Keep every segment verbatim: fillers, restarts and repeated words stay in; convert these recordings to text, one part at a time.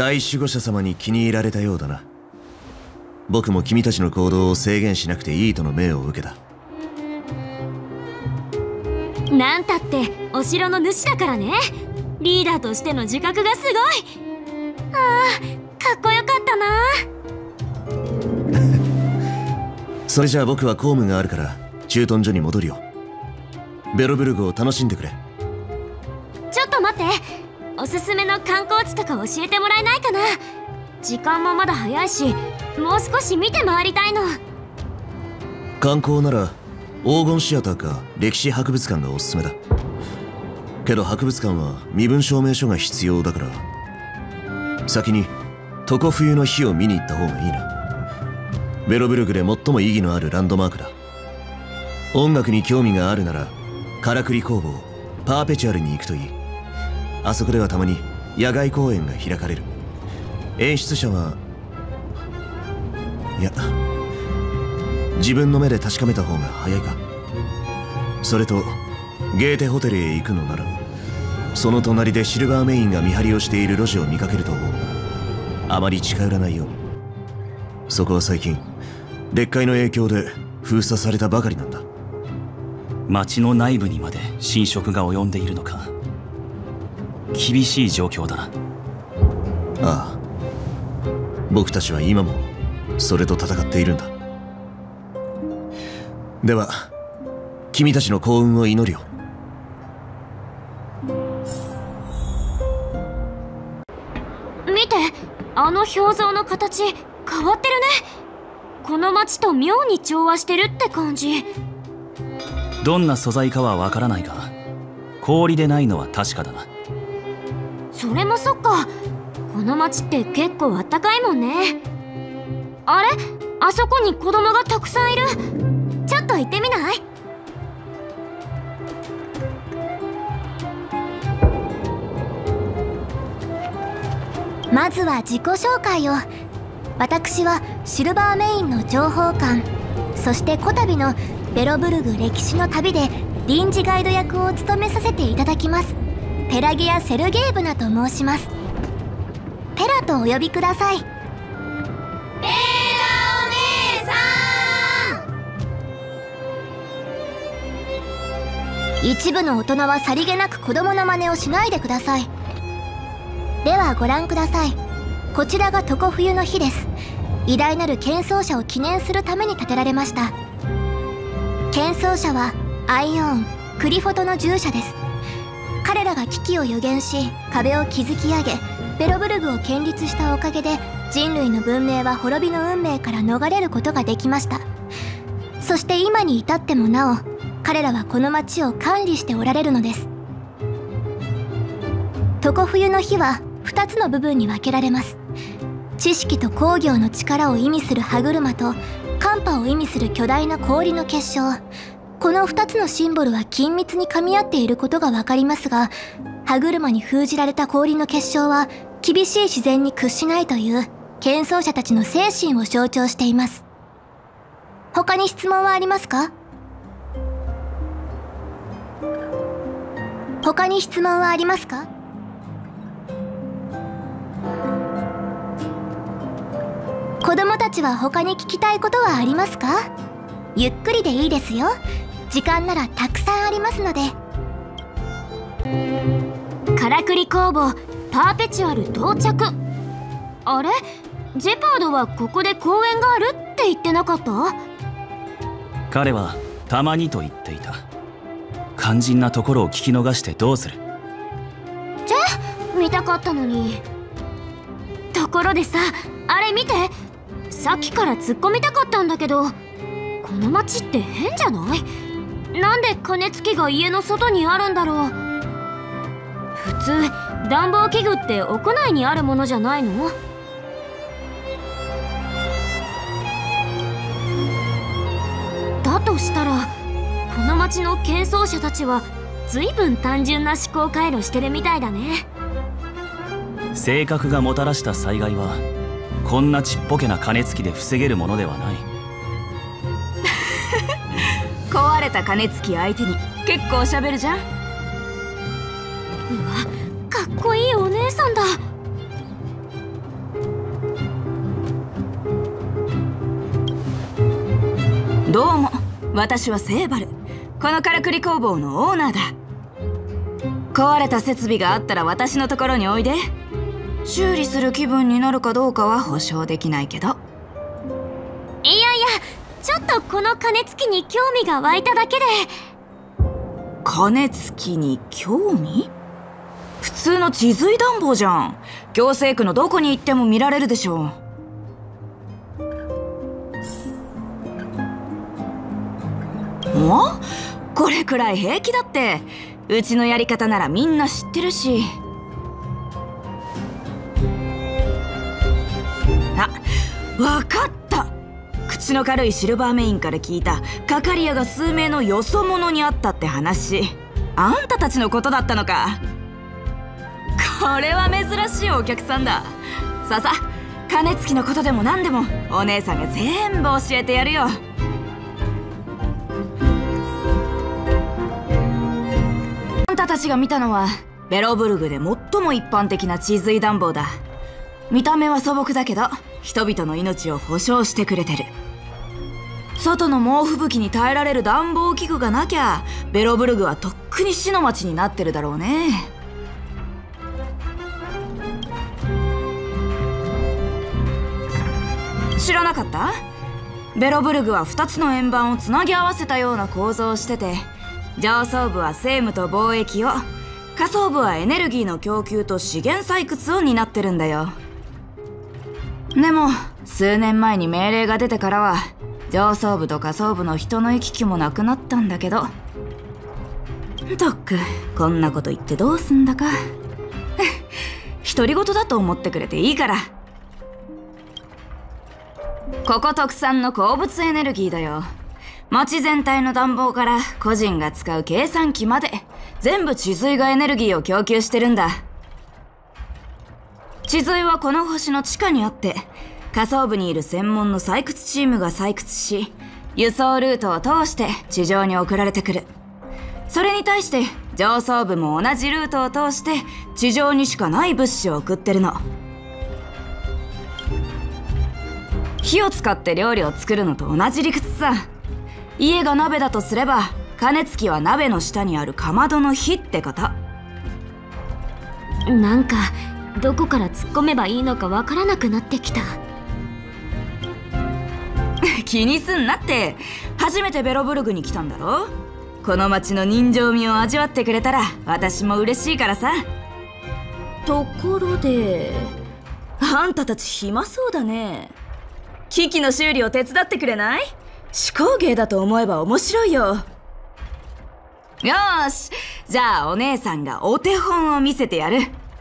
大守護者様に気に入られたようだな。僕も君たちの行動を制限しなくていいとの命を受けた。 なんたってお城の主だからね。リーダーとしての自覚がすごい。ああ、かっこよかったなそれじゃあ僕は公務があるから駐屯所に戻るよ。ベロブルグを楽しんでくれ。 ちょっと待って、おすすめの観光地とか教えてもらえないかな。時間もまだ早いし、もう少し見て回りたいの。 観光なら黄金シアターか歴史博物館がおすすめだ。けど博物館は身分証明書が必要だから、先に常冬の日を見に行った方がいいな。ベロブルグで最も意義のあるランドマークだ。音楽に興味があるならからくり工房パーペチュアルに行くといい。あそこではたまに野外公演が開かれる。演出者はいや、自分の目で確かめた方が早いか。それとゲーテホテルへ行くのならその隣でシルバーメインが見張りをしている路地を見かけると思う。あまり近寄らないように。そこは最近劣海の影響で封鎖されたばかりなんだ。 町の内部にまで侵食が及んでいるのか。厳しい状況だな。 ああ、僕たちは今もそれと戦っているんだ。では君たちの幸運を祈るよ。 見て、あの表像の形変わってるね。この町と妙に調和してるって感じ。 どんな素材かはわからないが氷でないのは確かだな。 それもそっか。この町って結構あったかいもんね。あれ、あそこに子供がたくさんいる。ちょっと行ってみない？まずは自己紹介を。私はシルバーメインの情報官、そしてこたびのベロブルグ歴史の旅で臨時ガイド役を務めさせていただきますペラギア・セルゲーブナと申します。ペラとお呼びください。ペラお姉さん。一部の大人はさりげなく子供の真似をしないでください。ではご覧ください。こちらが常冬の日です。偉大なる剣争者を記念するために建てられました。剣争者はアイオーン・クリフォトの従者です。彼らが危機を予言し壁を築き上げベロブルグを建立したおかげで人類の文明は滅びの運命から逃れることができました。そして今に至ってもなお彼らはこの町を管理しておられるのです。常冬の日はふたつの部分に分けられます。知識と工業の力を意味する歯車と寒波を意味する巨大な氷の結晶。このふたつのシンボルは緊密に噛み合っていることが分かりますが、歯車に封じられた氷の結晶は厳しい自然に屈しないという剣争者たちの精神を象徴しています。他に質問はありますか？他に質問はありますか？子供たちは他に聞きたいことはありますか？ゆっくりでいいですよ。時間ならたくさんありますので。からくり工房パーペチュアル到着。あれ、ジェパードはここで公園があるって言ってなかった？ 彼はたまにと言っていた。肝心なところを聞き逃してどうする。 じゃあ見たかったのに。ところでさ、あれ見て。さっきから突っ込みたかったんだけど、この町って変じゃない？なんで加熱器が家の外にあるんだろう。普通暖房器具って屋内にあるものじゃないの？だとしたらこの町の剣争者たちは随分単純な思考回路してるみたいだね。 性格がもたらした災害はこんなちっぽけな加熱器で防げるものではない。 壊れた加熱器相手に結構しゃべるじゃん。うわ、 かっこいいお姉さんだ。 どうも、私はセーバル。このからくり工房のオーナーだ。壊れた設備があったら私のところにおいで。修理する気分になるかどうかは保証できないけど。 いやいや、ちょっとこの鐘つきに興味が湧いただけで。 鐘つきに興味？普通の地髄暖房じゃん。行政区のどこに行っても見られるでしょう。お？これくらい平気だって。うちのやり方ならみんな知ってるし。あ、わかった。口の軽いシルバーメインから聞いたカカリアが数名のよそ者に会ったって話。あんたたちのことだったのか。これは珍しいお客さんだ。さあさあ、鐘つきのことでも何でもお姉さんが全部教えてやるよ。あんたたちが見たのはベロブルグで最も一般的な地髄暖房だ。見た目は素朴だけど人々の命を保証してくれてる。外の猛吹雪に耐えられる暖房器具がなきゃベロブルグはとっくに死の町になってるだろうね。知らなかった？ベロブルグはふたつの円盤をつなぎ合わせたような構造をしてて、上層部は政務と貿易を、下層部はエネルギーの供給と資源採掘を担ってるんだよ。でも数年前に命令が出てからは上層部と下層部の人の行き来もなくなったんだけど、とっくこんなこと言ってどうすんだか。独り言だと思ってくれていいから。ここ特産の鉱物エネルギーだよ。町全体の暖房から個人が使う計算機まで全部地髄がエネルギーを供給してるんだ。地髄はこの星の地下にあって、下層部にいる専門の採掘チームが採掘し、輸送ルートを通して地上に送られてくる。それに対して上層部も同じルートを通して地上にしかない物資を送ってるの。火を使って料理を作るのと同じ理屈さ。家が鍋だとすれば、鐘つきは鍋の下にあるかまどの火ってこと。 なんかどこから突っ込めばいいのかわからなくなってきた。 気にすんなって。初めてベロブルグに来たんだろ。この町の人情味を味わってくれたら私も嬉しいからさ。ところで、あんたたち暇そうだね。機器の修理を手伝ってくれない？手工芸だと思えば面白いよ。よーし、じゃあお姉さんがお手本を見せてやる。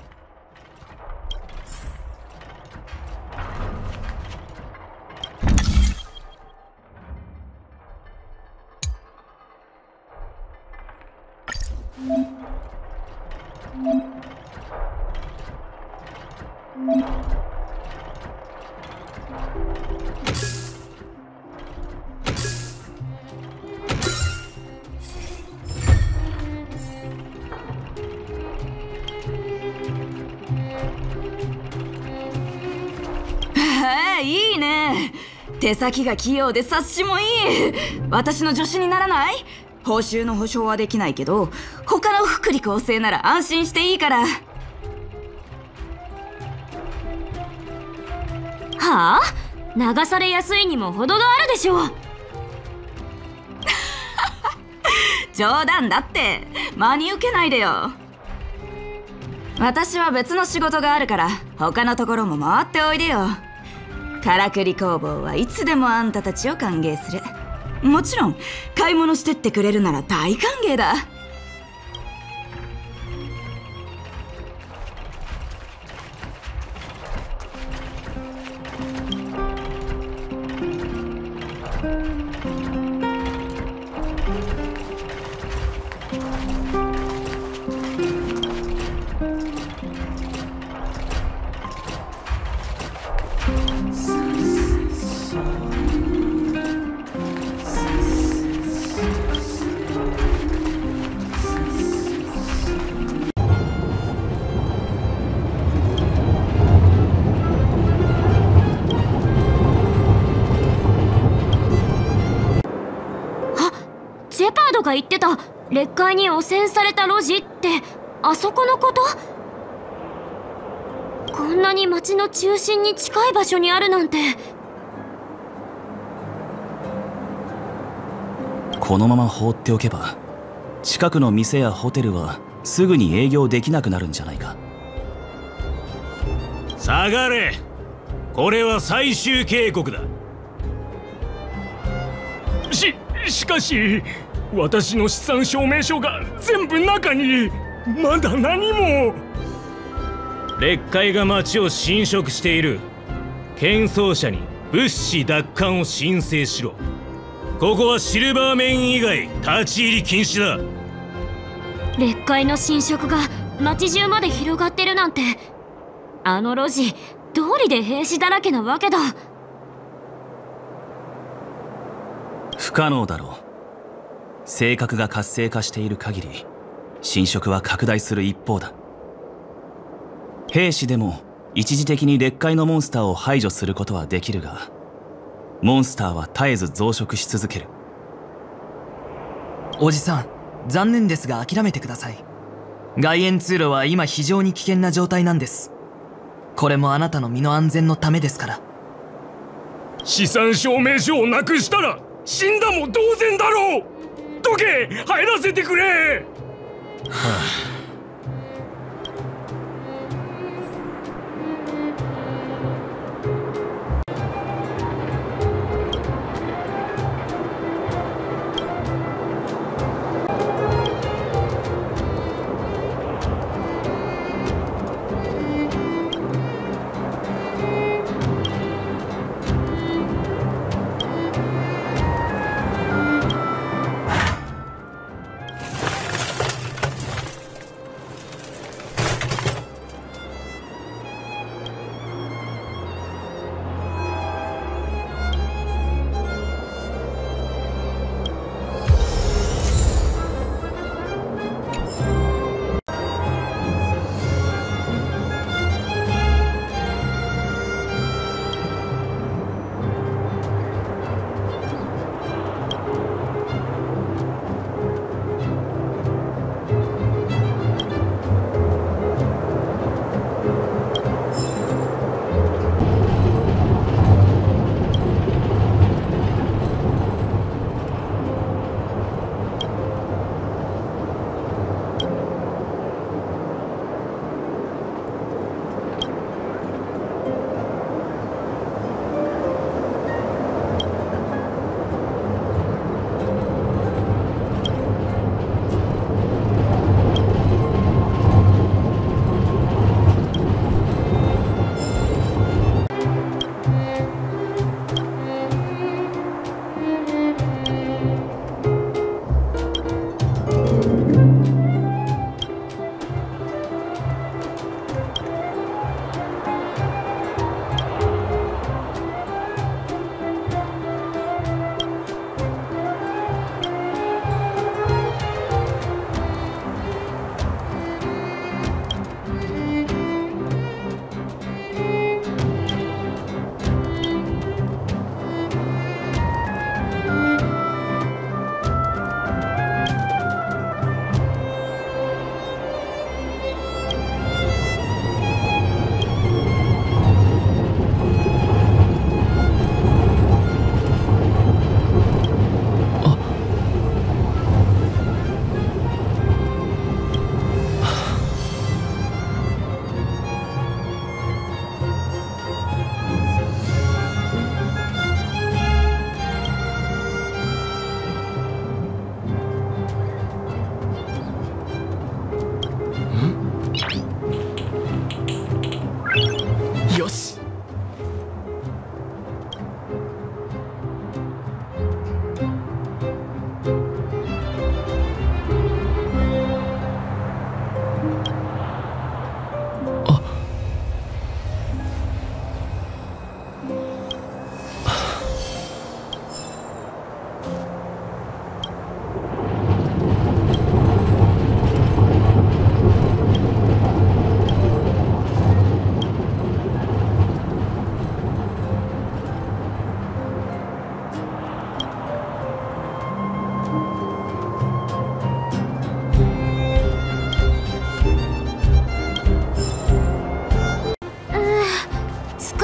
いいね。手先が器用で察しもいい。私の助手にならない？報酬の保証はできないけど、他の福利厚生なら安心していいから。 はあ？流されやすいにも程があるでしょう。 冗談だって。真に受けないでよ。私は別の仕事があるから他のところも回っておいでよ。からくり工房はいつでもあんたたちを歓迎する。もちろん買い物してってくれるなら大歓迎だ。 人が言ってた劣化に汚染された路地ってあそこのこと？こんなに町の中心に近い場所にあるなんて。 このまま放っておけば近くの店やホテルはすぐに営業できなくなるんじゃないか。 下がれ。これは最終警告だ。 し、しかし私の資産証明書が全部中に。まだ何も。 劣界が町を侵食している。建装者に物資奪還を申請しろ。ここはシルバーメン以外立ち入り禁止だ。 劣界の侵食が町中まで広がってるなんて、あの路地通りで兵士だらけなわけだ。 不可能だろう。性格が活性化している限り侵食は拡大する一方だ。兵士でも一時的に劣界のモンスターを排除することはできるが、モンスターは絶えず増殖し続ける。 おじさん、残念ですが諦めてください。外縁通路は今非常に危険な状態なんです。これもあなたの身の安全のためですから。 資産証明書をなくしたら死んだも同然だろう。どけ、入らせてくれ。 はあ。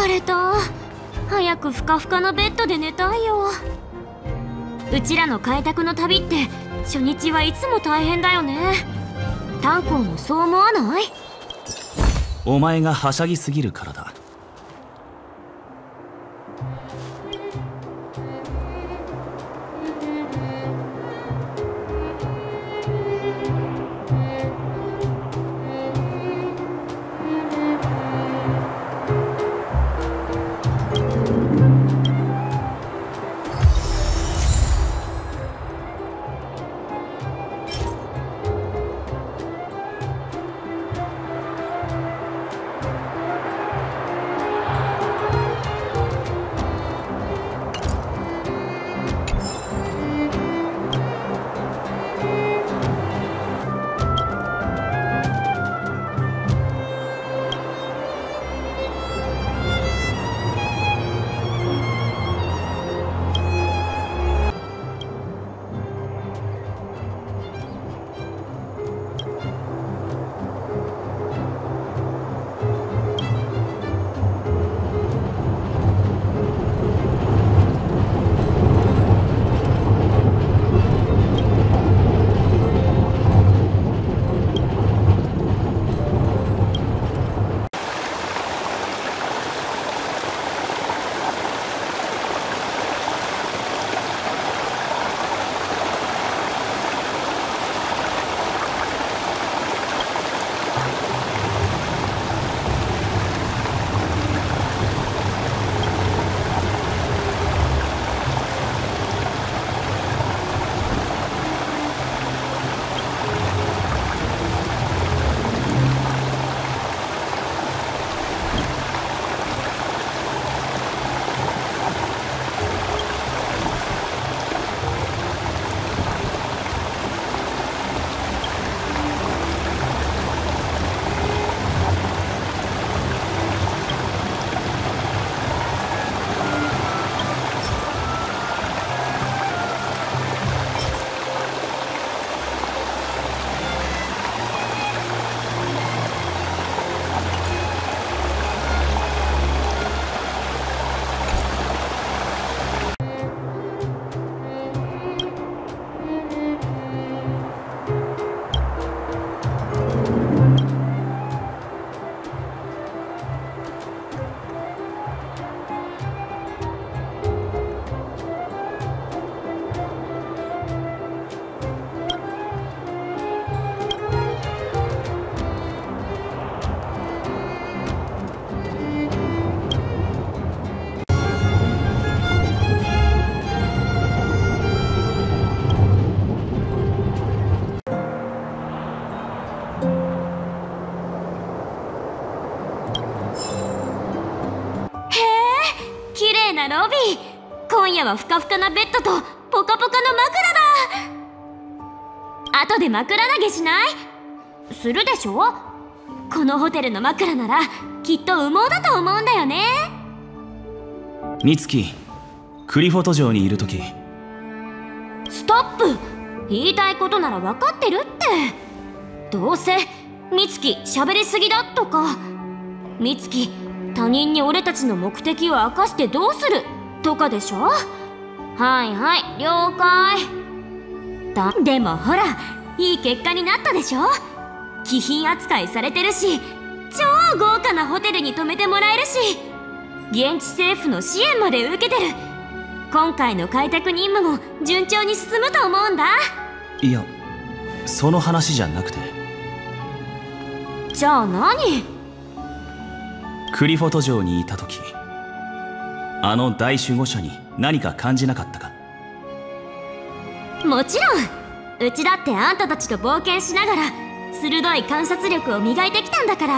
疲れた。早くふかふかのベッドで寝たいよ。うちらの開拓の旅って初日はいつも大変だよね。炭鉱もそう思わない？ お前がはしゃぎすぎるからだ。 ロビー、今夜はふかふかなベッドとポカポカの枕だ。後で枕投げしない？するでしょ？このホテルの枕ならきっと羽毛だと思うんだよね。 美月、クリフォト城にいる時。 ストップ！言いたいことなら分かってるって。どうせ美月喋りすぎだとか、美月他人に俺たちの目的を明かしてどうするとかでしょ。はいはい、了解だ。でもほら、いい結果になったでしょ。貴賓扱いされてるし、超豪華なホテルに泊めてもらえるし、現地政府の支援まで受けてる。今回の開拓任務も順調に進むと思うんだ。 いや、その話じゃなくて。 じゃあ何？ クリフォト城にいた時、あの大守護者に何か感じなかったか？ もちろん、うちだってあんたたちと冒険しながら鋭い観察力を磨いてきたんだから。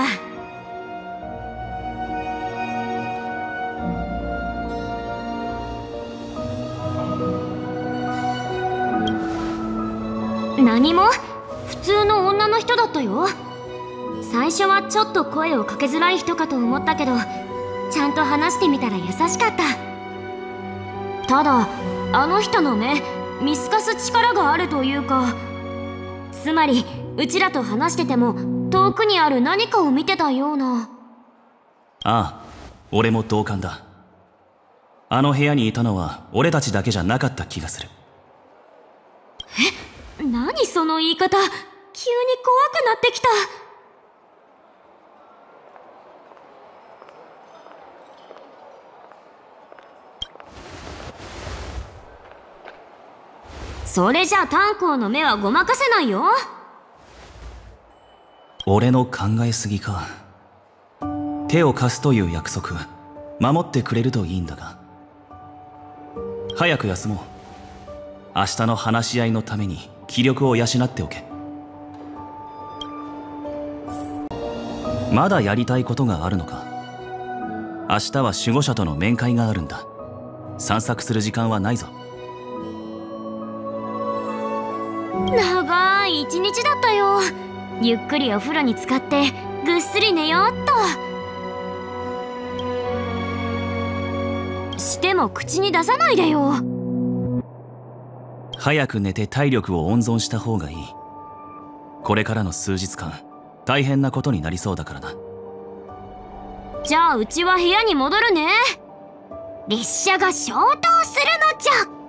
何も、普通の女の人だったよ。最初はちょっと声をかけづらい人かと思ったけど、ちゃんと話してみたら優しかった。ただあの人の目、見透かす力があるというか、つまりうちらと話してても遠くにある何かを見てたような。 ああ、 俺も同感だ。あの部屋にいたのは俺たちだけじゃなかった気がする。 え、何その言い方。急に怖くなってきた。それじゃあ炭鉱の目はごまかせないよ。 俺の考えすぎか。手を貸すという約束守ってくれるといいんだが。早く休もう。明日の話し合いのために気力を養っておけ。まだやりたいことがあるのか。明日は守護者との面会があるんだ。散策する時間はないぞ。 長い一日だったよ。ゆっくりお風呂に浸かってぐっすり寝ようっと。しても口に出さないでよ。 早く寝て体力を温存した方がいい。これからの数日間大変なことになりそうだからな。 じゃあうちは部屋に戻るね。列車が消灯するのじゃ。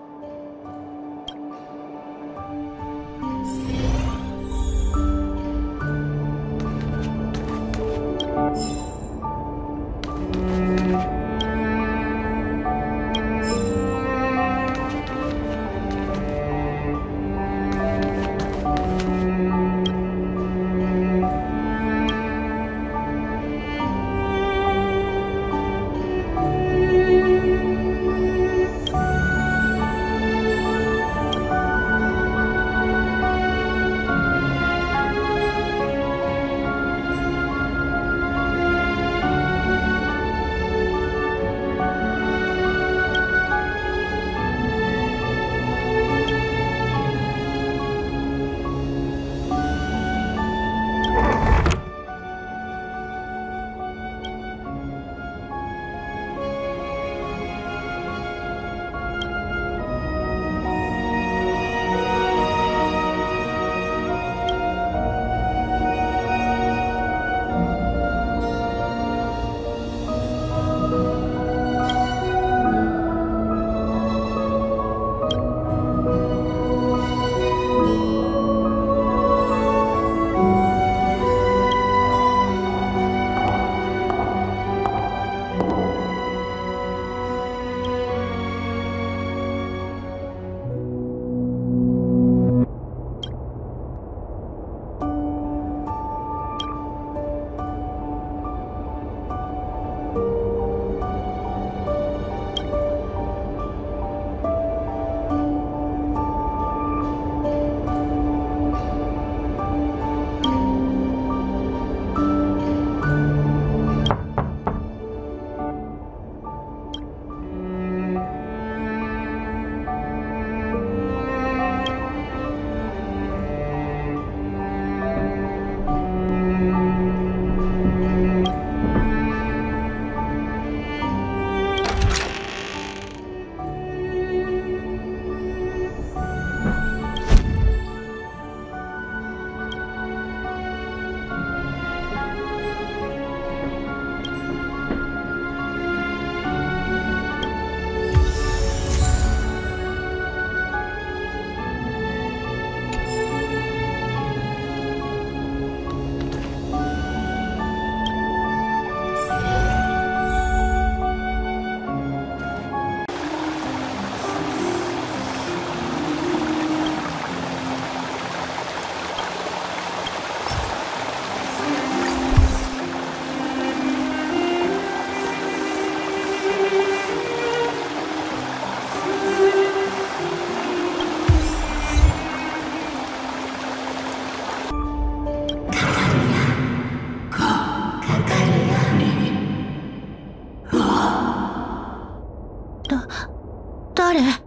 誰？違う。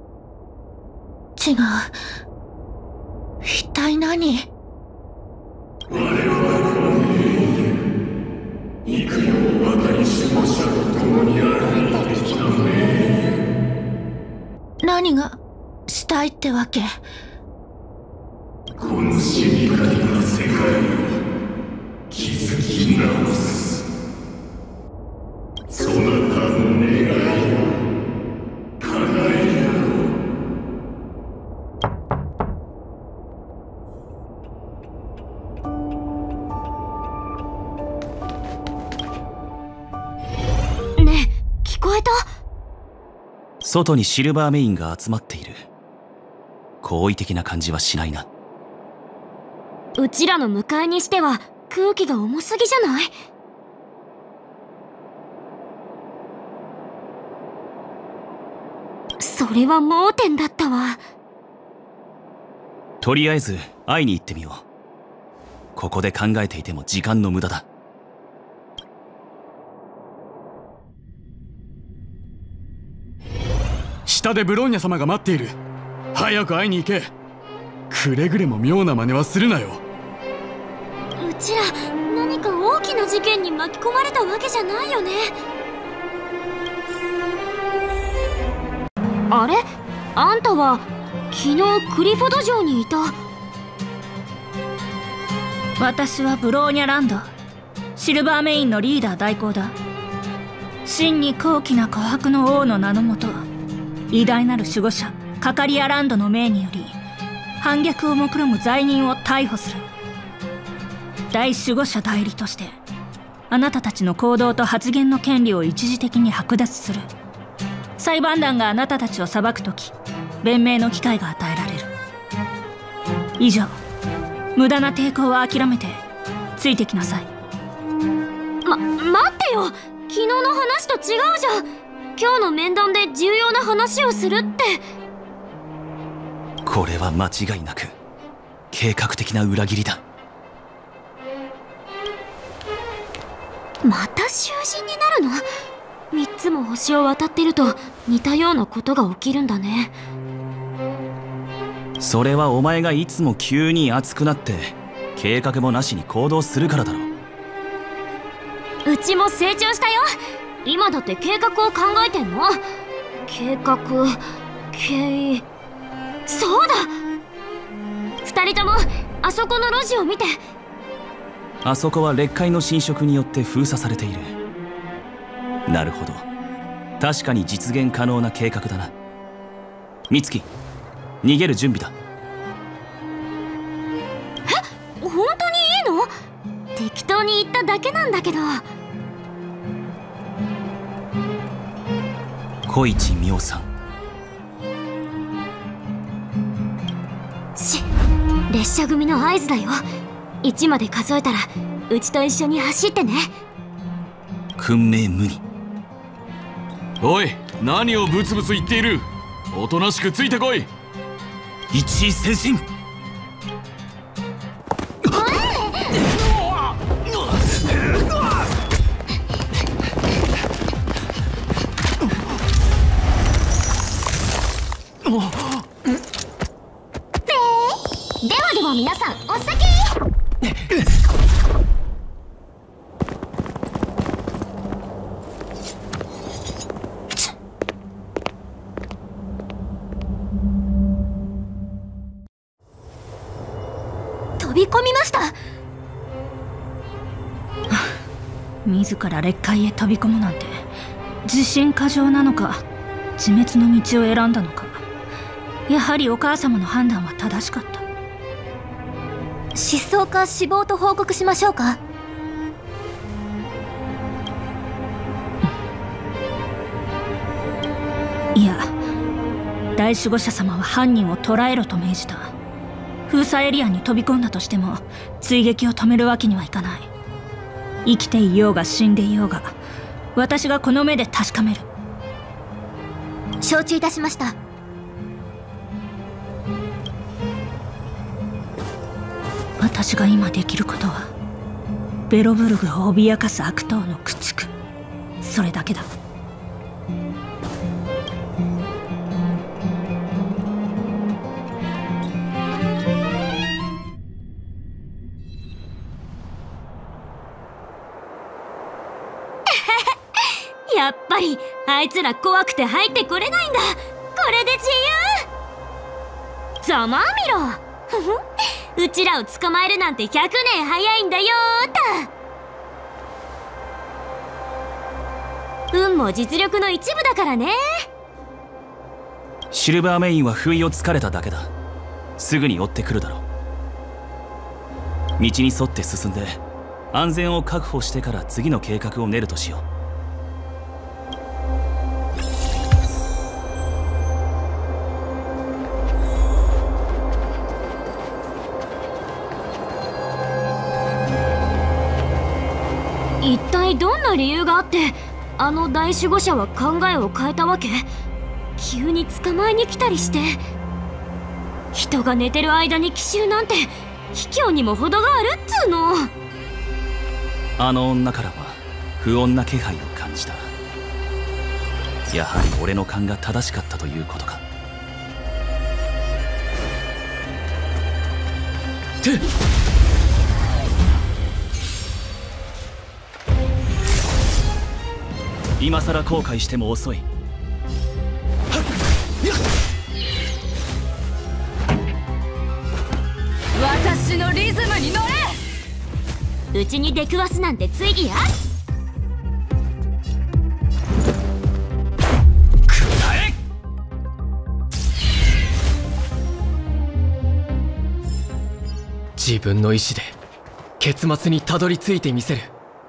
一体何？ 我々の幾世を渡り守護者と共に歩いてきたね。 何がしたいってわけ？ この死にかけた世界を築き直す。そなたこえた。 外にシルバーメインが集まっている。好意的な感じはしないな。 うちらの迎えにしては空気が重すぎじゃない？それは盲点だったわ。 とりあえず会いに行ってみよう。ここで考えていても時間の無駄だ。 下でブローニャ様が待っている。早く会いに行け。くれぐれも妙な真似はするなよ。 うちら何か大きな事件に巻き込まれたわけじゃないよね。あれ？あんたは昨日クリフォド城にいた。 私はブローニャランド、シルバーメインのリーダー代行だ。真に高貴な琥珀の王の名のもと、偉大なる守護者カカリアランドの命により反逆を目論む罪人を逮捕する。大守護者代理としてあなたたちの行動と発言の権利を一時的に剥奪する。裁判団があなたたちを裁くとき、弁明の機会が与えられる。以上。無駄な抵抗は諦めてついてきなさい。 ま、待ってよ。昨日の話と違うじゃん。今日の面談で重要な話をするって。 これは間違いなく計画的な裏切りだ。 また囚人になるの？三つも星を渡ってると似たようなことが起きるんだね。 それはお前がいつも急に熱くなって計画もなしに行動するからだろう。 うちも成長したよ。今だって計画を考えてんの。計画、経営、そうだ。二人ともあそこの路地を見て。 あそこは劣界の侵食によって封鎖されている。なるほど、確かに実現可能な計画だな。美月、逃げる準備だ。 え、本当にいいの？適当に言っただけなんだけど。 小市美緒さん。 し、列車組の合図だよ。いちまで数えたらうちと一緒に走ってね。 訓命無二。 おい、何をブツブツ言っている。おとなしくついてこい。 一位先進。 ではでは皆さん、お先。 飛び込みました。 自ら劣界へ飛び込むなんて自信過剰なのか、自滅の道を選んだのか。やはりお母様の判断は正しかった。 失踪か死亡と報告しましょうか。 いや、大守護者様は犯人を捕らえろと命じた。封鎖エリアに飛び込んだとしても追撃を止めるわけにはいかない。生きていようが死んでいようが、私がこの目で確かめる。 承知いたしました。 私が今できることはベロブルグを脅かす悪党の駆逐、それだけだ。 やっぱりあいつら怖くて入ってこれないんだ。これで自由。ざまあみろ。ふふ、うちらを捕まえるなんてひゃくねん早いんだよーた。運も実力の一部だからね。 シルバーメインは不意をつかれただけだ。すぐに追ってくるだろう。道に沿って進んで安全を確保してから次の計画を練るとしよう。 一体どんな理由があってあの大守護者は考えを変えたわけ？急に捕まえに来たりして。人が寝てる間に奇襲なんて卑怯にも程があるっつうの。 あの女からは不穏な気配を感じた。やはり俺の勘が正しかったということか。てっ今さら後悔しても遅い。 私のリズムに乗れ。 うちに出くわすなんてついぎや。 自分の意志で結末にたどり着いてみせる。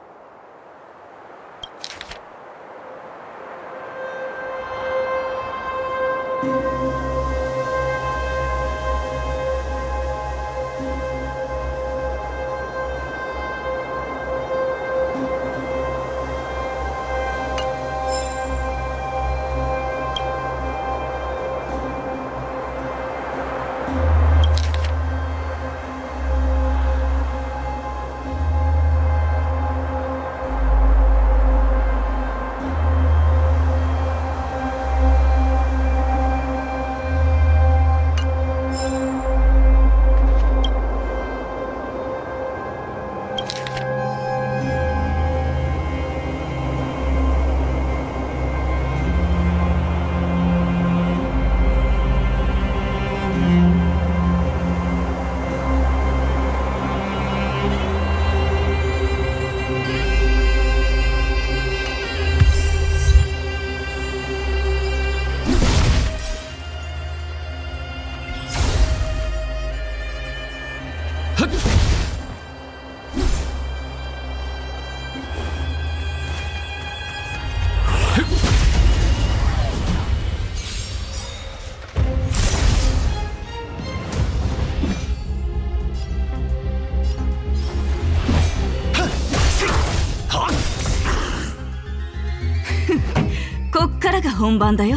こっからが本番だよ。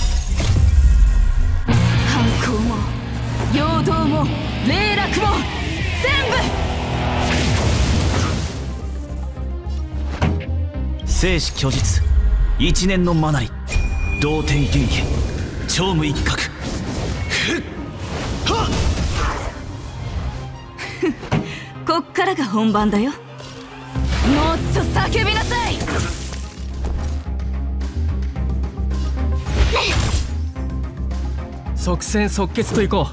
反抗も陽動も霊落も全部。生死虚実一年のマナリ同点元気超無一角。 こっからが本番だよ。もっと叫びなさい。 即戦即決といこう。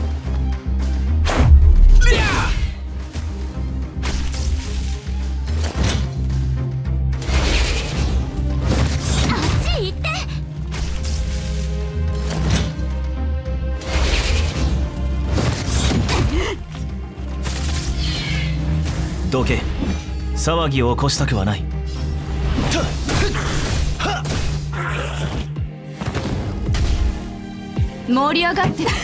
どけ。騒ぎを起こしたくはない。 盛り上がってる。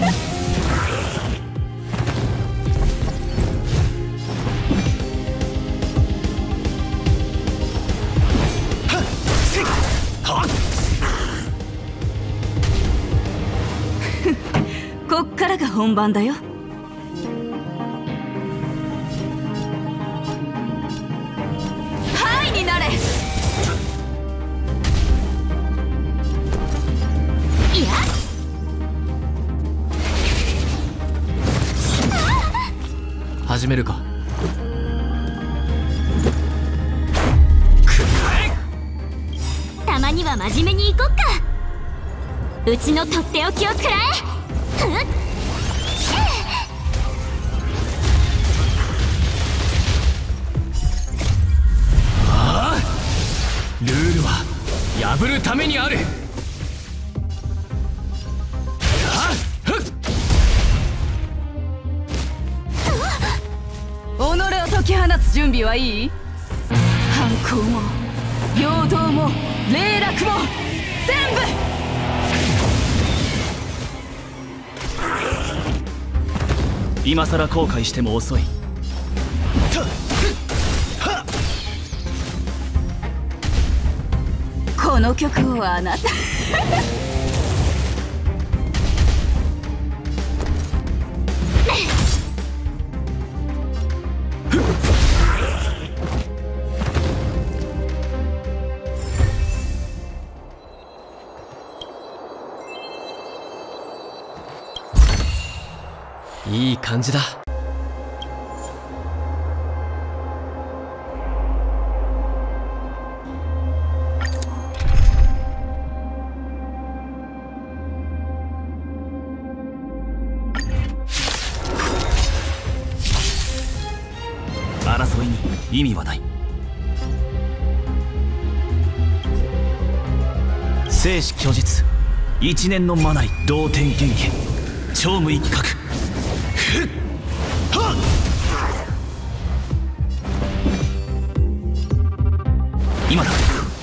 こっからが本番だよ。はいになれ。いや始めるか。 たまには真面目に行こっか。うちのとっておきを食らえ。 ああ、ルールは破るためにある。 己を解き放つ準備はいい？反抗も陽動も霊落も全部。 今さら後悔しても遅い。 この曲をあなたいい感じだ。 争いに意味はない。生死虚実、一年の魔なり同点元気、超無一角。今だ。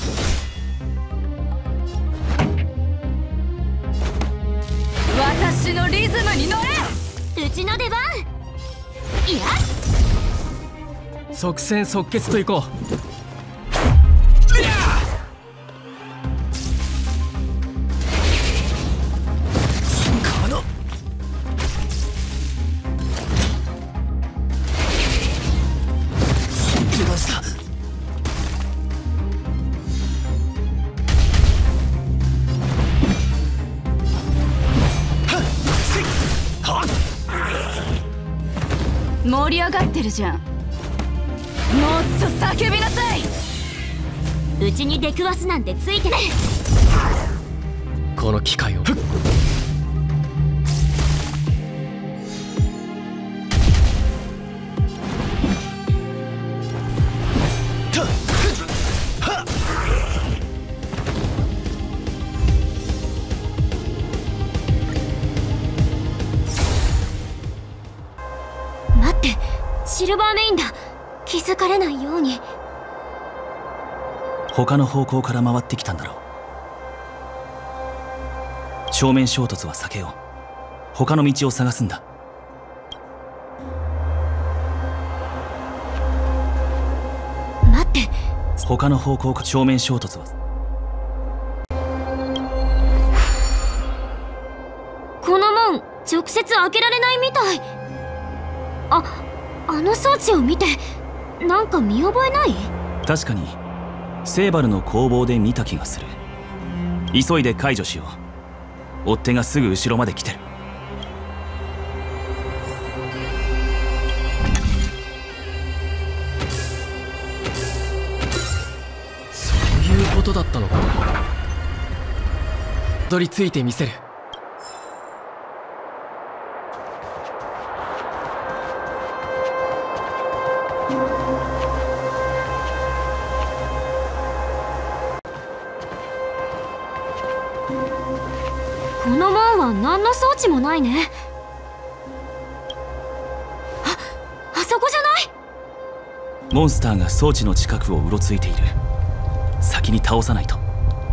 私のリズムに乗れ。 うちの出番。いや、 即戦即決といこう。この出ました。 盛り上がってるじゃん。もっと叫びなさい。 うちに出くわすなんてついてね。 この機会を。 待って、シルバーメインだ。気づかれないように。 他の方向から回ってきたんだろう。正面衝突は避けよう。他の道を探すんだ。 待って、 他の方向か。正面衝突は。 この門直接開けられないみたい。あ、あの装置を見てなんか見覚えない？ 確かにセーバルの工房で見た気がする。急いで解除しよう。追っ手がすぐ後ろまで来てる。 そういうことだったのか。たどり着いてみせる。 この門は何の装置もないね。あ、あそこじゃない？ モンスターが装置の近くをうろついている。先に倒さないと。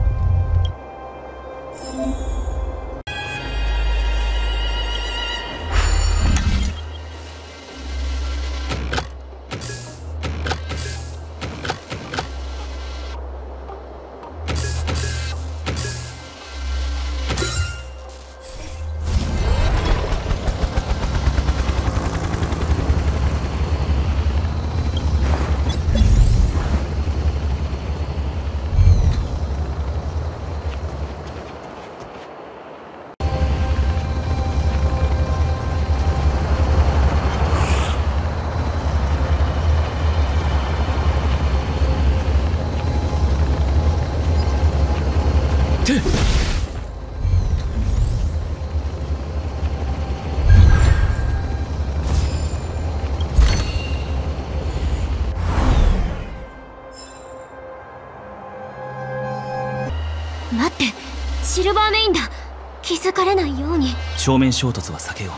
待って、シルバーメインだ。気づかれないように。 正面衝突は避けよう。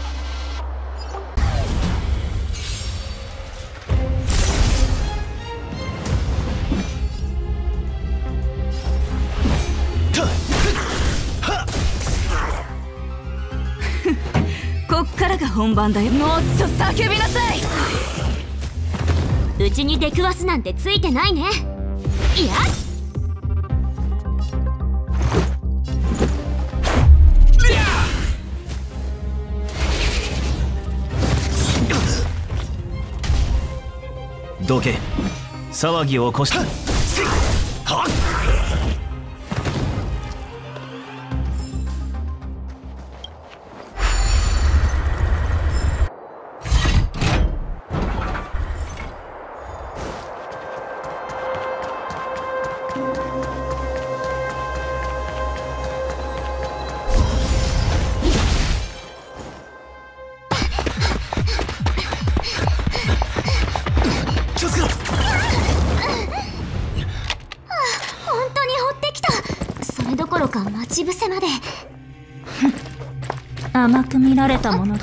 こっからが本番だよ。もっと叫びなさい。 うちに出くわすなんてついてないね。いや、 どけ。騒ぎを起こした。 はっ待ち伏せまで甘く見られたものだ。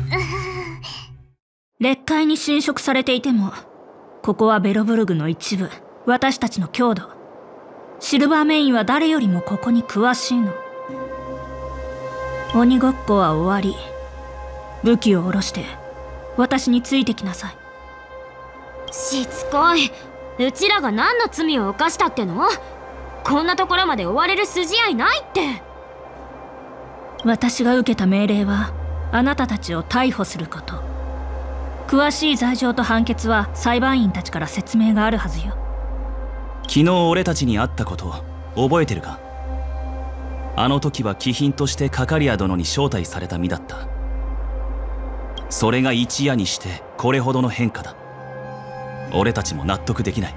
劣界に侵食されていても、ここはベロブルグの一部、私たちの郷土。シルバーメインは誰よりもここに詳しいの。鬼ごっこは終わり。武器を下ろして私についてきなさい。 しつこい。うちらが何の罪を犯したっての？こんなところまで追われる筋合いないって。 私が受けた命令はあなたたちを逮捕すること。詳しい罪状と判決は裁判員たちから説明があるはずよ。 昨日俺たちに会ったこと覚えてるか？あの時は貴賓としてカカリア殿に招待された身だった。それが一夜にしてこれほどの変化だ。俺たちも納得できない。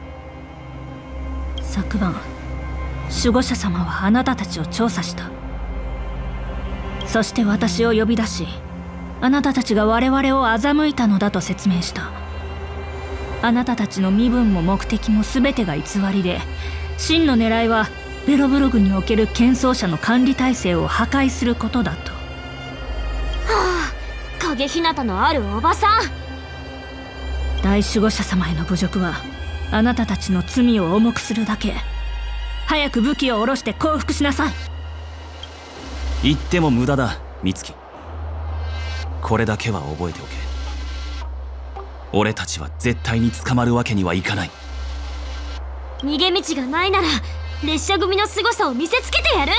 昨晩守護者様はあなたたちを調査した。そして私を呼び出し、あなたたちが我々を欺いたのだと説明した。あなたたちの身分も目的も全てが偽りで、真の狙いはベロブルグにおける剣奏者の管理体制を破壊することだと。 はあ、影ひなたのあるおばさん。 大守護者様への侮辱はあなたたちの罪を重くするだけ。早く武器を下ろして降伏しなさい。 言っても無駄だ、美月。これだけは覚えておけ。俺たちは絶対に捕まるわけにはいかない。 逃げ道がないなら列車組の凄さを見せつけてやる。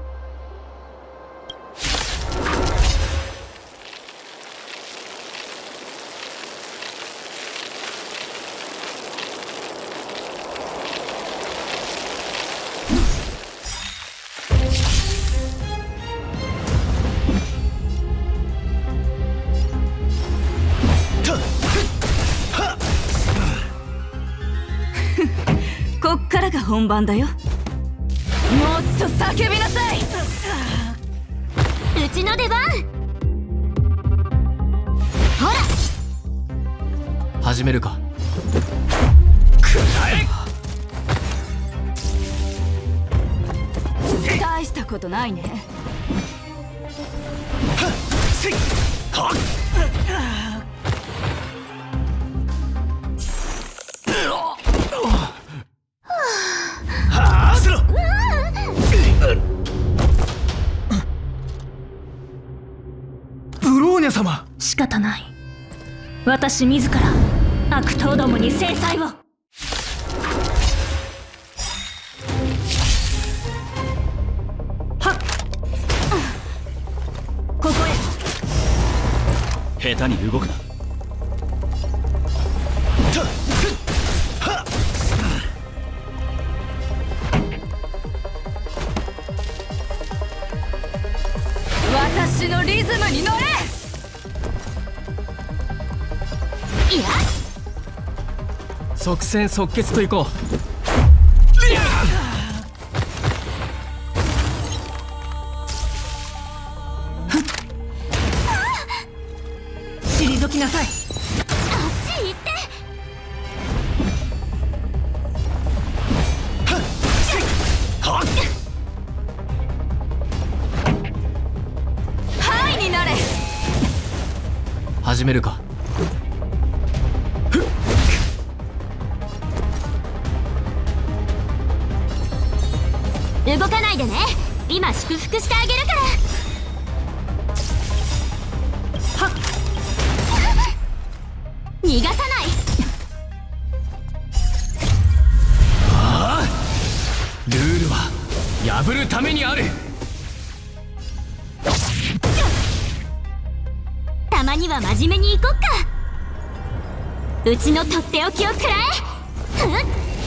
こっからが本番だよ。もっと叫びなさい。 うちの出番。ほら、 始めるか。 大したことないね。 ブローニャ様。 仕方ない。私自ら悪党どもに制裁を。はっ、ここへ。下手に動くな。 私のリズムに乗れ。 いや、 即戦即決といこう。 退きなさい。 あっち行って。 ハイになれ。 始めるか。 動かないでね。今祝福してあげるから。 はっ、 逃がさない。 ああ、ルールは破るためにある。 たまには真面目に行こっか。 うちのとっておきを食らえ。ふっ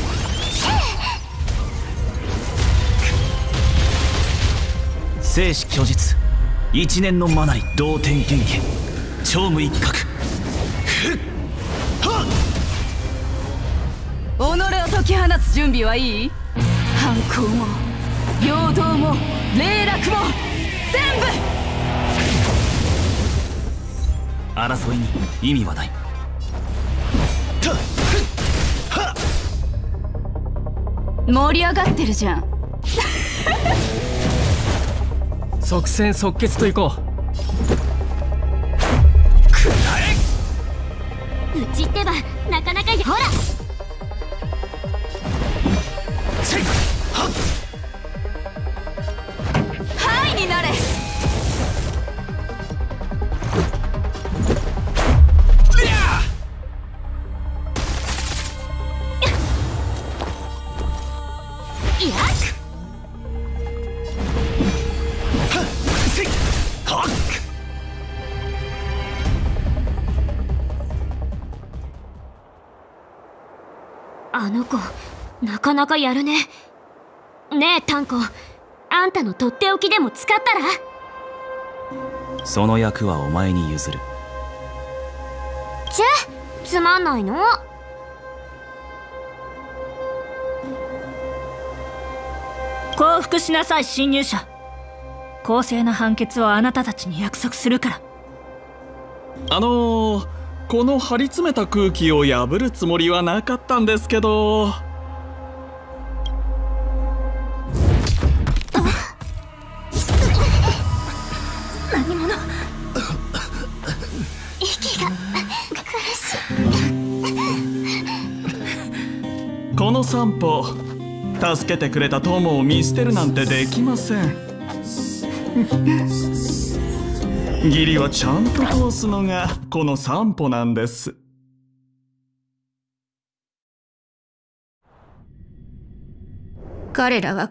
生死虚実、一年のマナリ同点元気、超無一角。 己を解き放つ準備はいい？反抗も平等も霊落も全部。 争いに意味はない。 盛り上がってるじゃん。 即戦即決といこう。うちってばなかなかほら。 はいになれ。 あの子なかなかやるね。ねえタンコ、あんたのとっておきでも使ったら？ その役はお前に譲る。 ちぇ、つまんないの？ 降伏しなさい侵入者。公正な判決をあなたたちに約束するから。 あのー、この張り詰めた空気を破るつもりはなかったんですけど。 何者？息が苦しい。 この散歩、助けてくれた友を見捨てるなんてできません。義理はちゃんと通すのがこの散歩なんです。 彼らは